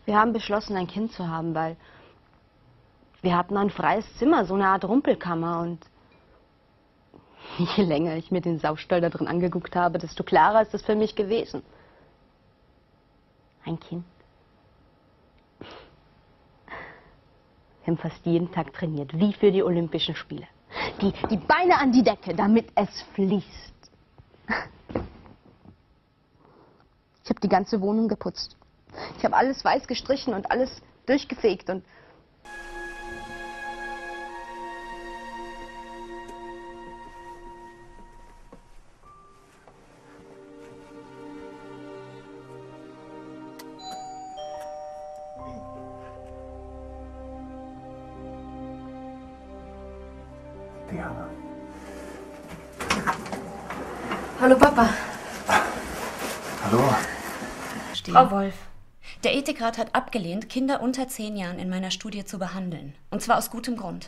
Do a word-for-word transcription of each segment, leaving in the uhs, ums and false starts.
Wir haben beschlossen, ein Kind zu haben, weil wir hatten ein freies Zimmer, so eine Art Rumpelkammer. Und je länger ich mir den Saustall da drin angeguckt habe, desto klarer ist es für mich gewesen. Ein Kind. Wir haben fast jeden Tag trainiert, wie für die Olympischen Spiele. Die, die Beine an die Decke, damit es fließt. Ich habe die ganze Wohnung geputzt. Ich habe alles weiß gestrichen und alles durchgefegt und Diana. Hallo Papa. Hallo. Frau Wolf, der Ethikrat hat abgelehnt, Kinder unter zehn Jahren in meiner Studie zu behandeln. Und zwar aus gutem Grund.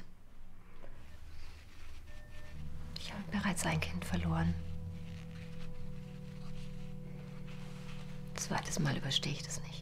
Ich habe bereits ein Kind verloren. Zweites Mal überstehe ich das nicht.